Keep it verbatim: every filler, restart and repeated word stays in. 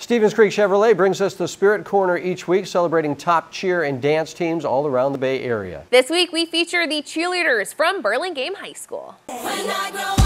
Stevens Creek Chevrolet brings us the Spirit Corner each week, celebrating top cheer and dance teams all around the Bay Area. This week we feature the cheerleaders from Burlingame High School. When I grow